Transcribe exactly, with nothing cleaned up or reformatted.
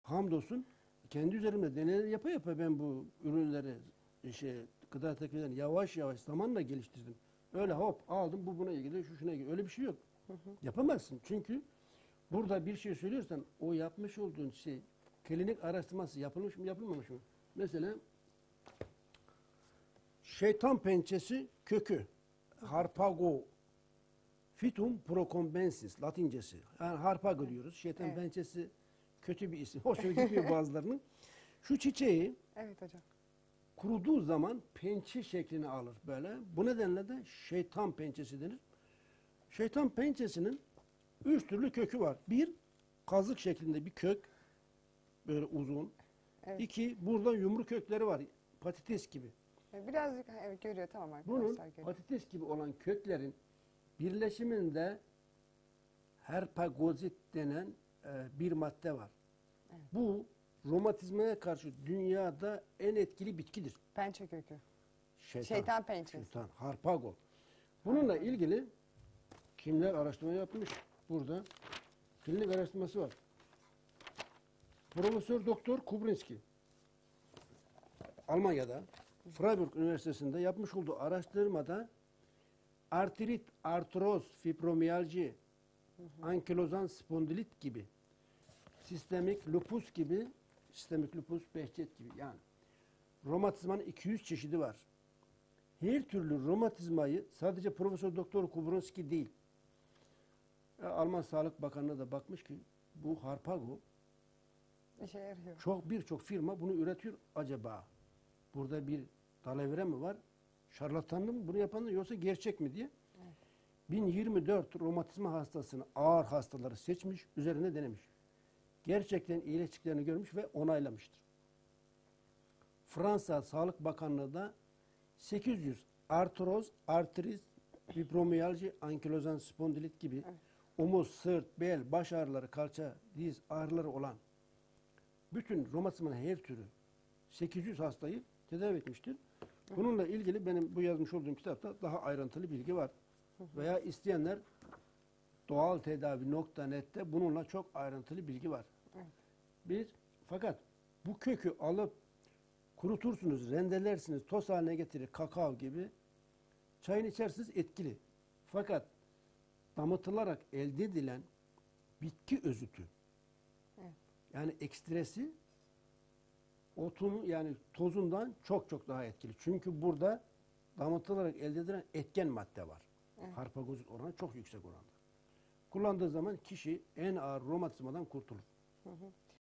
hamdolsun kendi üzerimde deneyler yapa yapa ben bu ürünleri, şey, gıda takviyelerini yavaş yavaş zamanla geliştirdim. Öyle hop aldım, bu buna ilgili, şu şuna ilgili. Öyle bir şey yok. Hı hı. Yapamazsın. Çünkü burada bir şey söylüyorsan o yapmış olduğun şey klinik araştırması yapılmış mı yapılmamış mı? Mesela şeytan pençesi kökü Harpago Phytum procombensis Latincesi. Yani Harpago diyoruz. Şeytan Evet. pençesi kötü bir isim. Hoşuma gitmiyor bazılarının. Şu çiçeği Evet hocam. kuruduğu zaman pençe şeklini alır böyle. Bu nedenle de şeytan pençesi denir. Şeytan pençesinin üç türlü kökü var. Bir, kazık şeklinde bir kök. Böyle uzun. Evet. İki, burada yumru kökleri var. Patates gibi. Birazcık evet, görüyor tamam Bunun arkadaşlar. Görüyor. patates gibi olan köklerin birleşiminde herpagozit denen e, bir madde var. Evet. Bu romatizmaya karşı dünyada en etkili bitkidir. Pençe kökü. Şeytan, Şeytan pençesi. Şeytan, harpago. Bununla ilgili kimler araştırma yapmış? Burada klinik araştırması var. Profesör Doktor Kubrinski Almanya'da Freiburg Üniversitesi'nde yapmış olduğu araştırmada artrit, artroz, fibromiyalji, ankilozan spondilit gibi, sistemik lupus gibi, sistemik lupus, behçet gibi yani romatizmanın iki yüz çeşidi var. Her türlü romatizmayı sadece Profesör Doktor Kubrinski değil, Alman Sağlık Bakanlığı da bakmış ki bu Harpago İşe yarıyor. çok birçok firma bunu üretiyor. Acaba burada bir dalavere mi var? Şarlatanlı mı bunu yapanlar yoksa gerçek mi diye. Evet. bin yirmi dört romatizma hastasını, ağır hastaları seçmiş, üzerine denemiş. Gerçekten iyileştiklerini görmüş ve onaylamıştır. Fransa Sağlık Bakanlığı da sekiz yüz artroz, artriz, fibromiyalji, ankilozan spondilit gibi evet. omuz, sırt, bel, baş ağrıları, kalça, diz ağrıları olan bütün romatizmanın her türü sekiz yüz hastayı tedavi etmiştir. Bununla ilgili benim bu yazmış olduğum kitapta daha ayrıntılı bilgi var. Veya isteyenler doğaltedavi nokta net'te bununla çok ayrıntılı bilgi var. Biz fakat bu kökü alıp kurutursunuz, rendelersiniz, toz haline getirir, kakao gibi. Çayını içersiniz etkili. Fakat damıtılarak elde edilen bitki özütü, evet. yani ekstresi otunu yani tozundan çok çok daha etkili. Çünkü burada damıtılarak elde edilen etken madde var. Evet. Harpagozit oranı çok yüksek oranda. Kullandığı zaman kişi en ağır romatizmadan kurtulur. Hı hı.